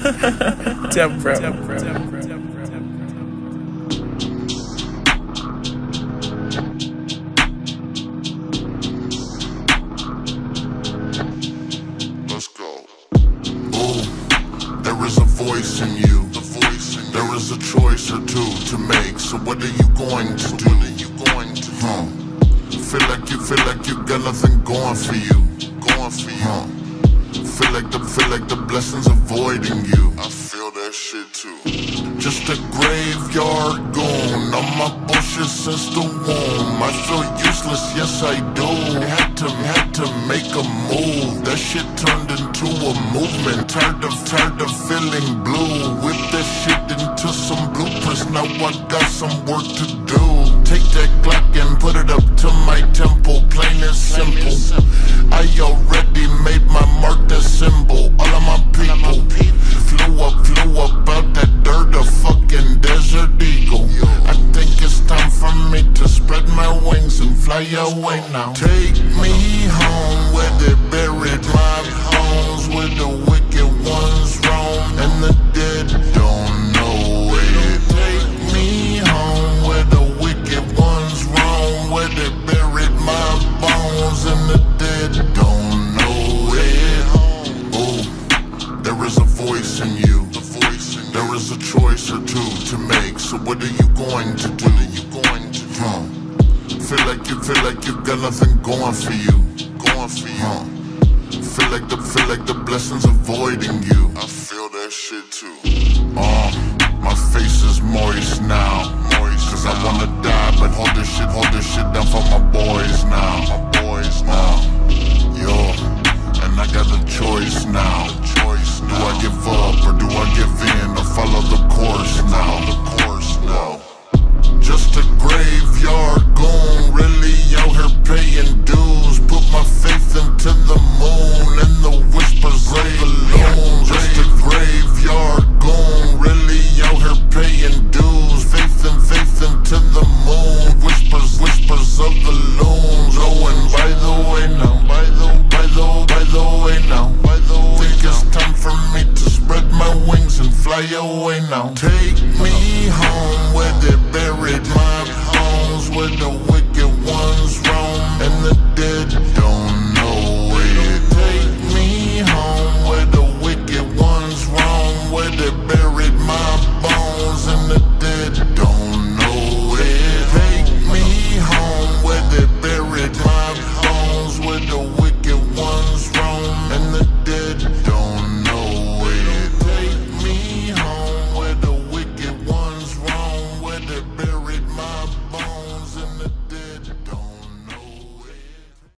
Let's go. Ooh, there is a voice in you. There is a choice or two to make. So what are you going to do? Feel like you got nothing going for you. Feel like the blessings avoiding you. I feel that shit too. Just a graveyard goon. All my bullshit since the womb. I feel useless, yes I do. Had to make a move. That shit turned into a movement. Tired of feeling blue. Whip that shit into some blueprints. Now I got some work to do. Take that Glock and put it up to my temple. Plain and simple. I already made my mark, that symbol. All of my people flew up out that dirt, a fucking desert eagle. I think it's time for me to spread my wings and fly away now. Take me home where they buried my bones, where the wicked ones roam and the dead don't know it. Take me home where the wicked ones roam, where they buried my bones and the dead don't know it. Oh, there is a voice in you. There is a choice or two to make. So what are you going to do? Feel like you got nothing going for you. Feel like the blessings avoiding you. I feel that shit too. My face is moist now. Cause I wanna die, but hold this shit down for my boys now.